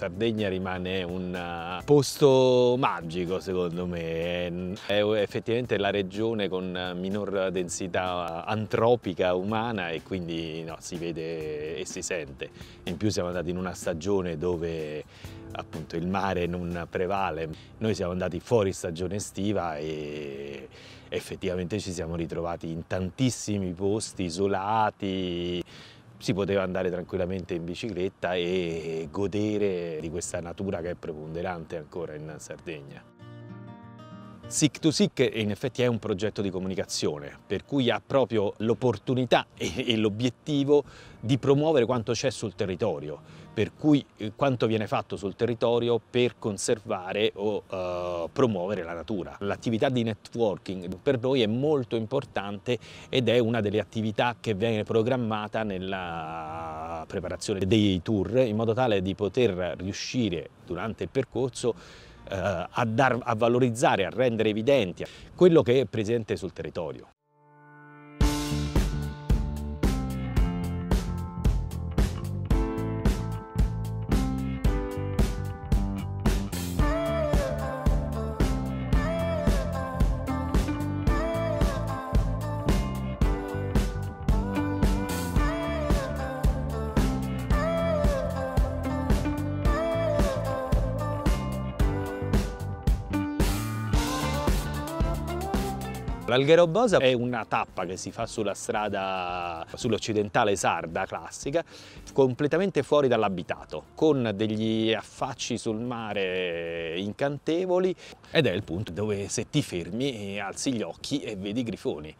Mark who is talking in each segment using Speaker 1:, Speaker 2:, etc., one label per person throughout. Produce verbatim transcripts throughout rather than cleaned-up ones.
Speaker 1: Sardegna rimane un posto magico, secondo me. È effettivamente la regione con minor densità antropica umana e quindi no, si vede e si sente. In più siamo andati in una stagione dove appunto il mare non prevale. Noi siamo andati fuori stagione estiva e effettivamente ci siamo ritrovati in tantissimi posti isolati. Si poteva andare tranquillamente in bicicletta e godere di questa natura che è preponderante ancora in Sardegna. Seek to Seek in effetti è un progetto di comunicazione, per cui ha proprio l'opportunità e l'obiettivo di promuovere quanto c'è sul territorio, per cui quanto viene fatto sul territorio per conservare o uh, promuovere la natura. L'attività di networking per noi è molto importante ed è una delle attività che viene programmata nella preparazione dei tour, in modo tale di poter riuscire durante il percorso A, dar, a valorizzare, a rendere evidenti quello che è presente sul territorio. L'Alghero Bosa è una tappa che si fa sulla strada, sull'occidentale sarda classica, completamente fuori dall'abitato, con degli affacci sul mare incantevoli ed è il punto dove se ti fermi alzi gli occhi e vedi i grifoni.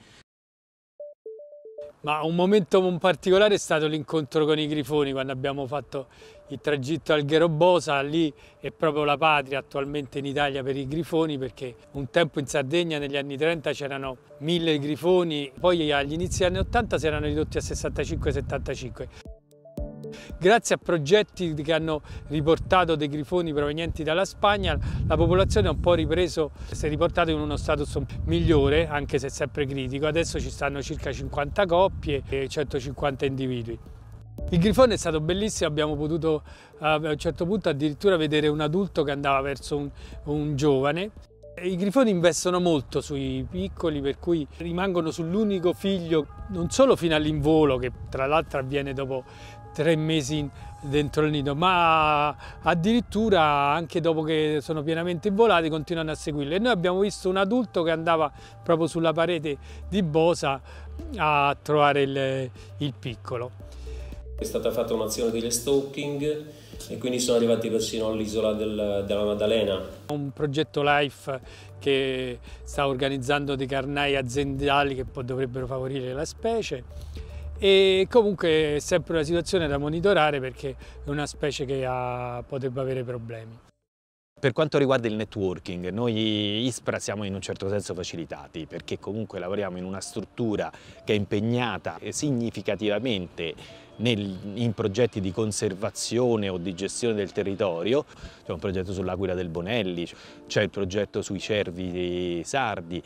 Speaker 2: Ma un momento particolare è stato l'incontro con i grifoni, quando abbiamo fatto il tragitto Alghero Bosa. Lì è proprio la patria attualmente in Italia per i grifoni, perché un tempo in Sardegna negli anni trenta c'erano mille grifoni, poi agli inizi degli anni ottanta si erano ridotti a sessantacinque settantacinque. Grazie a progetti che hanno riportato dei grifoni provenienti dalla Spagna, la popolazione ha un po' ripreso, si è riportato in uno status migliore, anche se sempre critico. Adesso ci stanno circa cinquanta coppie e centocinquanta individui. Il grifone è stato bellissimo, abbiamo potuto a un certo punto addirittura vedere un adulto che andava verso un, un giovane. I grifoni investono molto sui piccoli, per cui rimangono sull'unico figlio, non solo fino all'involo, che tra l'altro avviene dopo tre mesi dentro il nido, ma addirittura anche dopo che sono pienamente involati continuano a seguirli. E noi abbiamo visto un adulto che andava proprio sulla parete di Bosa a trovare il, il piccolo.
Speaker 3: È stata fatta un'azione di restalking e quindi sono arrivati persino all'isola del, della Maddalena.
Speaker 2: Un progetto LIFE che sta organizzando dei carnai aziendali che dovrebbero favorire la specie. E comunque è sempre una situazione da monitorare, perché è una specie che ha, potrebbe avere problemi.
Speaker 1: Per quanto riguarda il networking, noi ISPRA siamo in un certo senso facilitati, perché comunque lavoriamo in una struttura che è impegnata significativamente nel, in progetti di conservazione o di gestione del territorio. C'è un progetto sull'Aquila del Bonelli, c'è il progetto sui cervi sardi.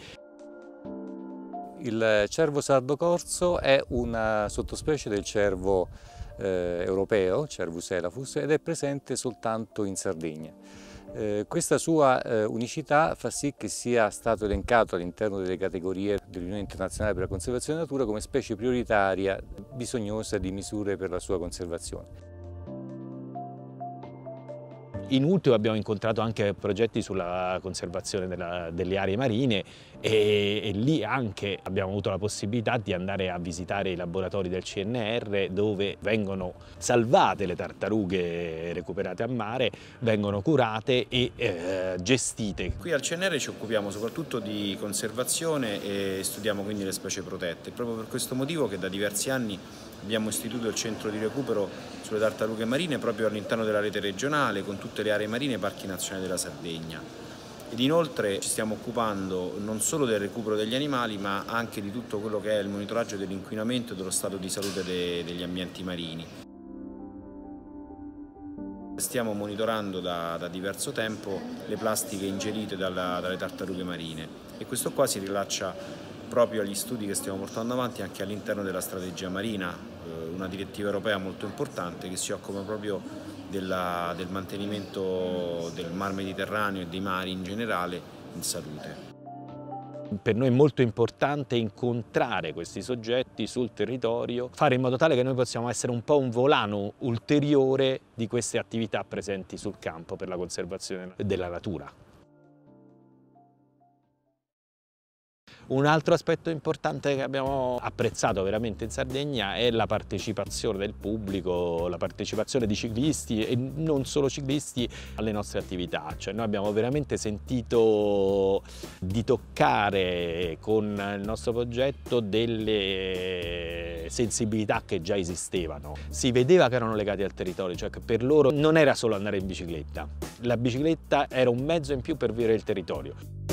Speaker 4: Il cervo sardo corso è una sottospecie del cervo eh, europeo, Cervus elaphus, ed è presente soltanto in Sardegna. Eh, questa sua eh, unicità fa sì che sia stato elencato all'interno delle categorie dell'Unione Internazionale per la Conservazione della Natura come specie prioritaria bisognosa di misure per la sua conservazione.
Speaker 1: In ultimo abbiamo incontrato anche progetti sulla conservazione della, delle aree marine e, e lì anche abbiamo avuto la possibilità di andare a visitare i laboratori del C N R, dove vengono salvate le tartarughe recuperate a mare, vengono curate e eh, gestite.
Speaker 5: Qui al C N R ci occupiamo soprattutto di conservazione e studiamo quindi le specie protette. È proprio per questo motivo che da diversi anni abbiamo istituito il centro di recupero sulle tartarughe marine proprio all'interno della rete regionale, con tutte le aree marine e parchi nazionali della Sardegna. Ed inoltre ci stiamo occupando non solo del recupero degli animali, ma anche di tutto quello che è il monitoraggio dell'inquinamento e dello stato di salute de- degli ambienti marini. Stiamo monitorando da, da diverso tempo le plastiche ingerite dalla, dalle tartarughe marine e questo qua si rilaccia proprio agli studi che stiamo portando avanti anche all'interno della strategia marina, eh, una direttiva europea molto importante che si occupa proprio della, del mantenimento del Mar Mediterraneo e dei mari in generale in salute.
Speaker 1: Per noi è molto importante incontrare questi soggetti sul territorio, fare in modo tale che noi possiamo essere un po' un volano ulteriore di queste attività presenti sul campo per la conservazione della natura. Un altro aspetto importante che abbiamo apprezzato veramente in Sardegna è la partecipazione del pubblico, la partecipazione di ciclisti e non solo ciclisti alle nostre attività. Cioè, noi abbiamo veramente sentito di toccare con il nostro progetto delle sensibilità che già esistevano. Si vedeva che erano legati al territorio, cioè che per loro non era solo andare in bicicletta, la bicicletta era un mezzo in più per vivere il territorio.